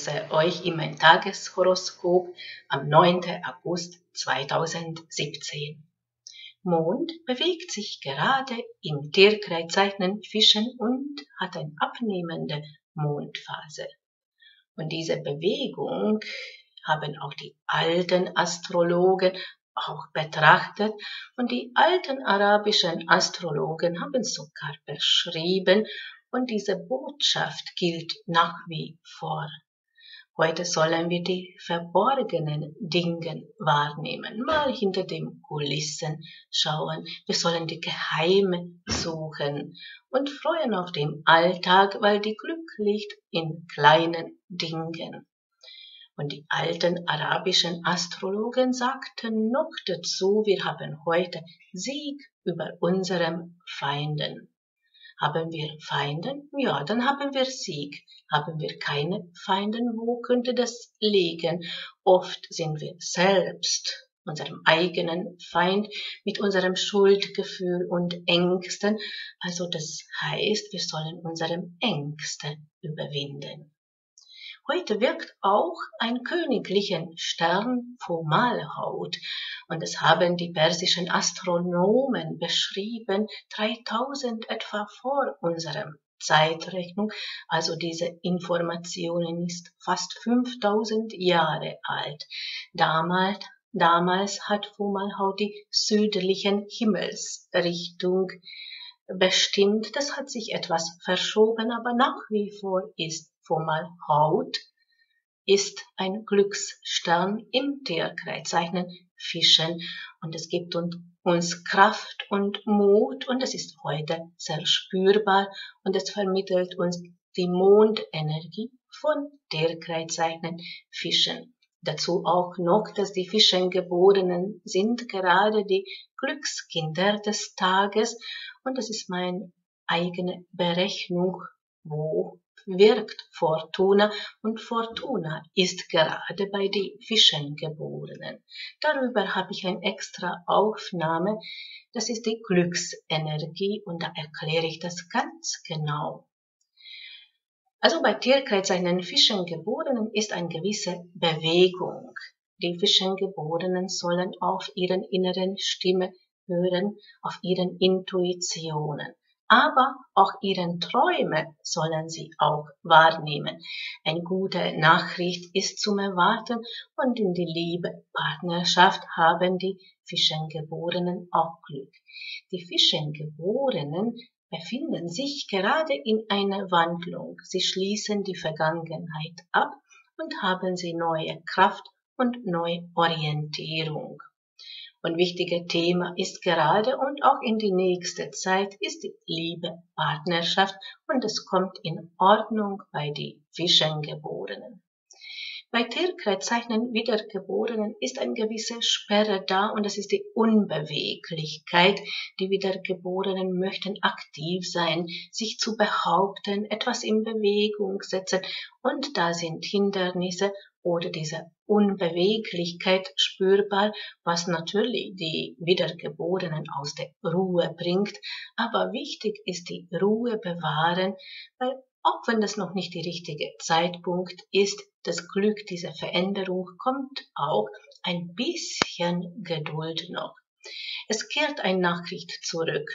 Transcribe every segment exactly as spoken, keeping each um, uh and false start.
begrüße euch in mein Tageshoroskop am neunten August zweitausendsiebzehn. Mond bewegt sich gerade im Tierkreiszeichen Fischen und hat eine abnehmende Mondphase. Und diese Bewegung haben auch die alten Astrologen auch betrachtet und die alten arabischen Astrologen haben sogar beschrieben und diese Botschaft gilt nach wie vor. Heute sollen wir die verborgenen Dinge wahrnehmen, mal hinter den Kulissen schauen. Wir sollen die Geheime suchen und freuen auf den Alltag, weil die Glück liegt in kleinen Dingen. Und die alten arabischen Astrologen sagten noch dazu, wir haben heute Sieg über unseren Feinden. Haben wir Feinde? Ja, dann haben wir Sieg. Haben wir keine Feinde? Wo könnte das liegen? Oft sind wir selbst unserem eigenen Feind mit unserem Schuldgefühl und Ängsten. Also das heißt, wir sollen unsere Ängste überwinden. Heute wirkt auch ein königlicher Stern Fomalhaut und das haben die persischen Astronomen beschrieben, dreitausend etwa vor unserem Zeitrechnung, also diese Informationen ist fast fünftausend Jahre alt. Damals, damals hat Fomalhaut die südlichen Himmelsrichtung bestimmt. Das hat sich etwas verschoben, aber nach wie vor ist Fomalhaut ist ein Glücksstern im Tierkreiszeichen Fischen und es gibt uns Kraft und Mut und es ist heute sehr spürbar und es vermittelt uns die Mondenergie von Tierkreiszeichen Fischen. Dazu auch noch, dass die Fischengeborenen sind gerade die Glückskinder des Tages und das ist meine eigene Berechnung, wo wirkt Fortuna und Fortuna ist gerade bei den Fischengeborenen. Darüber habe ich eine extra Aufnahme, das ist die Glücksenergie und da erkläre ich das ganz genau. Also bei Tierkreiszeichen Fischengeborenen ist eine gewisse Bewegung. Die Fischengeborenen sollen auf ihren inneren Stimme hören, auf ihren Intuitionen. Aber auch ihren Träume sollen sie auch wahrnehmen. Eine gute Nachricht ist zum Erwarten und in die Liebe, Partnerschaft haben die Fischengeborenen auch Glück. Die Fischengeborenen befinden sich gerade in einer Wandlung. Sie schließen die Vergangenheit ab und haben sie neue Kraft und neue Orientierung. Und wichtiges Thema ist gerade und auch in die nächste Zeit ist die Liebe, Partnerschaft und es kommt in Ordnung bei den Fischengeborenen. Bei Tierkreiszeichen Wiedergeborenen ist eine gewisse Sperre da und das ist die Unbeweglichkeit. Die Wiedergeborenen möchten aktiv sein, sich zu behaupten, etwas in Bewegung setzen und da sind Hindernisse oder diese Unbeweglichkeit spürbar, was natürlich die Wiedergeborenen aus der Ruhe bringt. Aber wichtig ist die Ruhe bewahren, weil auch wenn das noch nicht der richtige Zeitpunkt ist, das Glück dieser Veränderung kommt auch ein bisschen Geduld noch. Es kehrt eine Nachricht zurück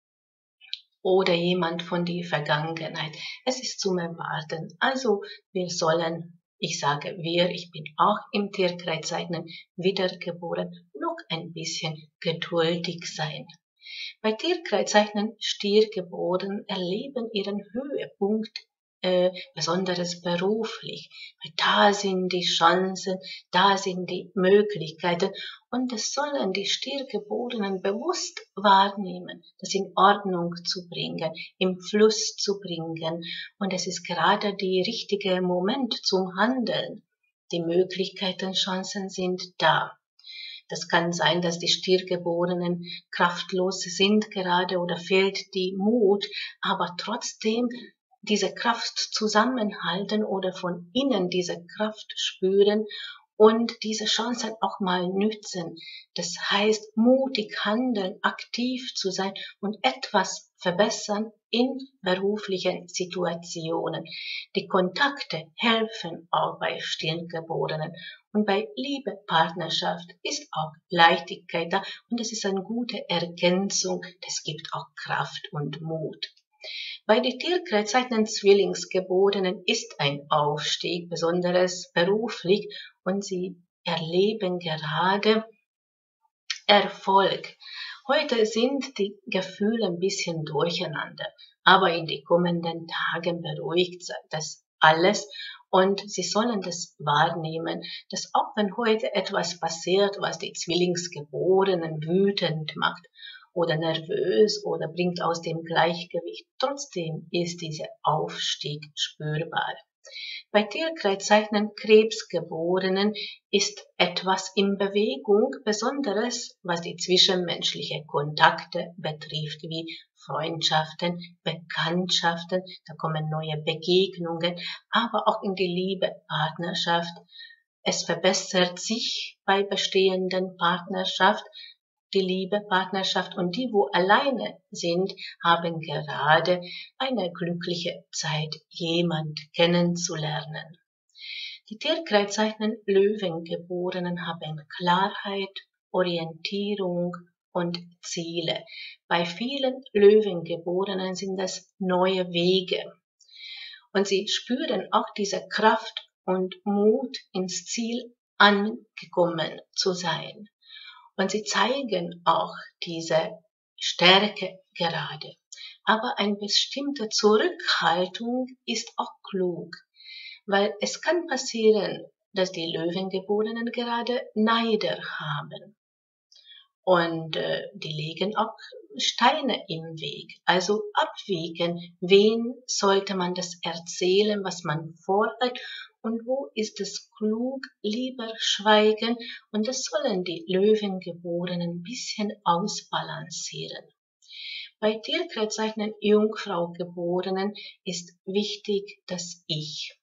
oder jemand von der Vergangenheit. Es ist zum Erwarten. Also wir sollen, ich sage wir, ich bin auch im Tierkreiszeichen wiedergeboren, noch ein bisschen geduldig sein. Bei Tierkreiszeichen Stiergeboren erleben ihren Höhepunkt äh, besonders beruflich. Weil da sind die Chancen, da sind die Möglichkeiten und das sollen die Stiergeborenen bewusst wahrnehmen, das in Ordnung zu bringen, im Fluss zu bringen und es ist gerade der richtige Moment zum Handeln. Die Möglichkeiten, Chancen sind da. Das kann sein, dass die Stiergeborenen kraftlos sind gerade oder fehlt die Mut, aber trotzdem diese Kraft zusammenhalten oder von innen diese Kraft spüren und diese Chancen auch mal nützen. Das heißt, mutig handeln, aktiv zu sein und etwas verbessern in beruflichen Situationen. Die Kontakte helfen auch bei Stiergeborenen. Und bei Liebe, Partnerschaft ist auch Leichtigkeit da und es ist eine gute Ergänzung. Das gibt auch Kraft und Mut. Bei den Tierkreiszeichen Zwillingsgeborenen ist ein Aufstieg, besonders beruflich, und sie erleben gerade Erfolg. Heute sind die Gefühle ein bisschen durcheinander, aber in den kommenden Tagen beruhigt das alles und sie sollen das wahrnehmen, dass auch wenn heute etwas passiert, was die Zwillingsgeborenen wütend macht oder nervös oder bringt aus dem Gleichgewicht, trotzdem ist dieser Aufstieg spürbar. Bei Tierkreiszeichen Krebsgeborenen ist etwas in Bewegung, besonders was die zwischenmenschlichen Kontakte betrifft, wie Freundschaften, Bekanntschaften, da kommen neue Begegnungen, aber auch in die Liebe, Partnerschaft. Es verbessert sich bei bestehenden Partnerschaft, die Liebe, Partnerschaft, und die, wo alleine sind, haben gerade eine glückliche Zeit, jemand kennenzulernen. Die Tierkreiszeichen Löwengeborenen haben Klarheit, Orientierung und Ziele. Bei vielen Löwengeborenen sind das neue Wege. Und sie spüren auch diese Kraft und Mut, ins Ziel angekommen zu sein. Und sie zeigen auch diese Stärke gerade. Aber eine bestimmte Zurückhaltung ist auch klug, weil es kann passieren, dass die Löwengeborenen gerade Neider haben. Und äh, die legen auch Steine im Weg. Also abwägen, wen sollte man das erzählen, was man vorhat, und wo ist es klug, lieber schweigen, und das sollen die Löwengeborenen ein bisschen ausbalancieren. Bei Tierkreiszeichen Jungfraugeborenen ist wichtig das Ich.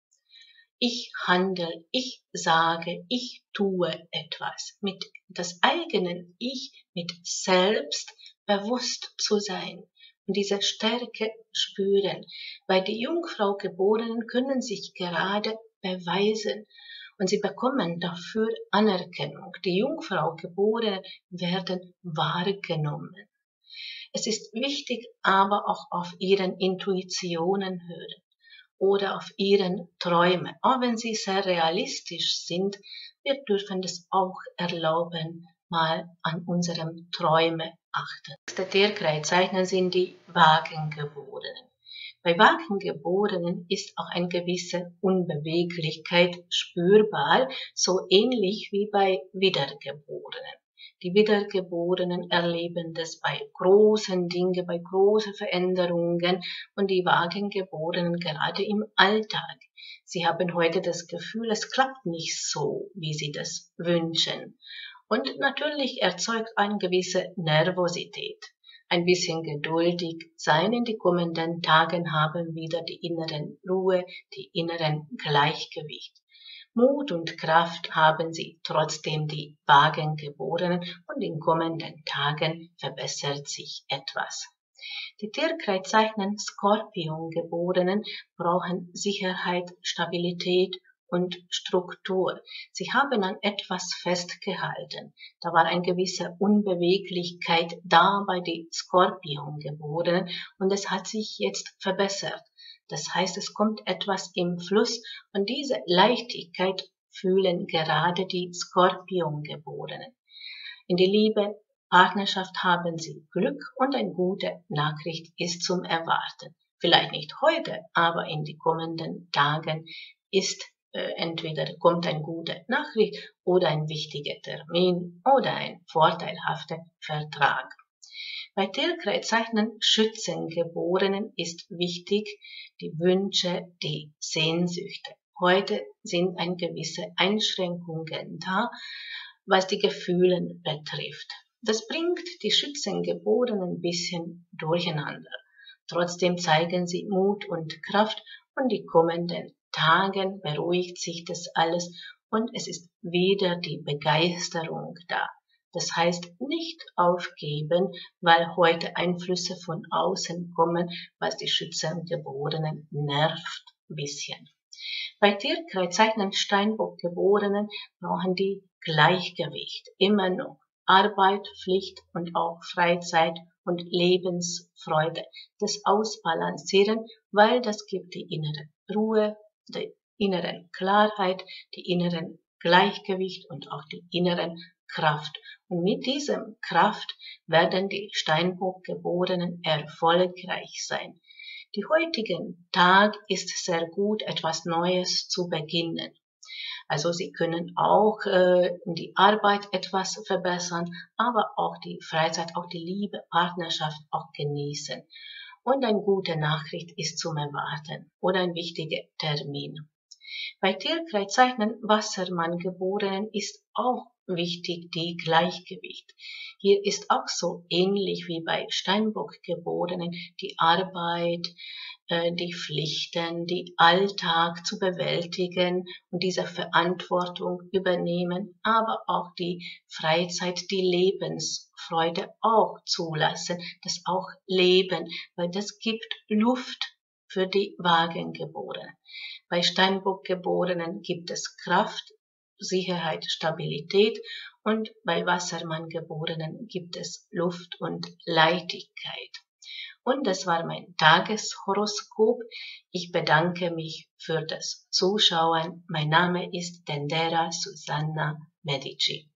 Ich handle, ich sage, ich tue etwas. Mit das eigenen Ich, mit selbst bewusst zu sein und diese Stärke spüren. Weil die Jungfraugeborenen können sich gerade beweisen und sie bekommen dafür Anerkennung. Die Jungfraugeborenen werden wahrgenommen. Es ist wichtig, aber auch auf ihren Intuitionen hören oder auf ihren Träumen. Auch wenn sie sehr realistisch sind, wir dürfen das auch erlauben, mal an unseren Träumen achten. Das Tierkreiszeichen sind die Wagengeborenen. Bei Wagengeborenen ist auch eine gewisse Unbeweglichkeit spürbar, so ähnlich wie bei Wiedergeborenen. Die Wiedergeborenen erleben das bei großen Dingen, bei großen Veränderungen, und die Wagengeborenen gerade im Alltag. Sie haben heute das Gefühl, es klappt nicht so, wie sie das wünschen. Und natürlich erzeugt eine gewisse Nervosität. Ein bisschen geduldig sein, in die kommenden Tagen haben wieder die inneren Ruhe, die inneren Gleichgewicht. Mut und Kraft haben sie trotzdem die Wagengeborenen, und in kommenden Tagen verbessert sich etwas. Die Tierkreiszeichen Skorpiongeborenen brauchen Sicherheit, Stabilität und Struktur. Sie haben an etwas festgehalten. Da war eine gewisse Unbeweglichkeit da bei den Skorpiongeborenen und es hat sich jetzt verbessert. Das heißt, es kommt etwas im Fluss und diese Leichtigkeit fühlen gerade die Skorpiongeborenen. In der Liebe, Partnerschaft haben sie Glück und eine gute Nachricht ist zum Erwarten. Vielleicht nicht heute, aber in den kommenden Tagen ist äh, entweder kommt eine gute Nachricht oder ein wichtiger Termin oder ein vorteilhafter Vertrag. Bei Tierkreiszeichen Schützengeborenen ist wichtig die Wünsche, die Sehnsüchte. Heute sind ein gewisse Einschränkungen da, was die Gefühle betrifft. Das bringt die Schützengeborenen ein bisschen durcheinander. Trotzdem zeigen sie Mut und Kraft und die kommenden Tagen beruhigt sich das alles und es ist wieder die Begeisterung da. Das heißt, nicht aufgeben, weil heute Einflüsse von außen kommen, was die Schützengeborenen nervt ein bisschen. Bei Tierkreiszeichen Steinbock-Geborenen brauchen die Gleichgewicht immer noch. Arbeit, Pflicht und auch Freizeit und Lebensfreude. Das Ausbalancieren, weil das gibt die innere Ruhe, die innere Klarheit, die inneren Gleichgewicht und auch die inneren Kraft. Und mit diesem Kraft werden die Steinbock-Geborenen erfolgreich sein. Der heutige Tag ist sehr gut, etwas Neues zu beginnen. Also Sie können auch äh, die Arbeit etwas verbessern, aber auch die Freizeit, auch die Liebe, Partnerschaft auch genießen. Und eine gute Nachricht ist zum Erwarten oder ein wichtiger Termin. Bei Tierkreiszeichen Wassermann-Geborenen ist auch wichtig die Gleichgewicht. Hier ist auch so ähnlich wie bei Steinbock-Geborenen die Arbeit, äh, die Pflichten, die Alltag zu bewältigen und diese Verantwortung übernehmen, aber auch die Freizeit, die Lebensfreude auch zulassen, das auch leben, weil das gibt Luft für die Wagengeborenen. Bei Steinbock-Geborenen gibt es Kraft, Sicherheit, Stabilität und bei Wassermann-Geborenen gibt es Luft und Leichtigkeit. Und das war mein Tageshoroskop. Ich bedanke mich für das Zuschauen. Mein Name ist Tendera Susanna Medici.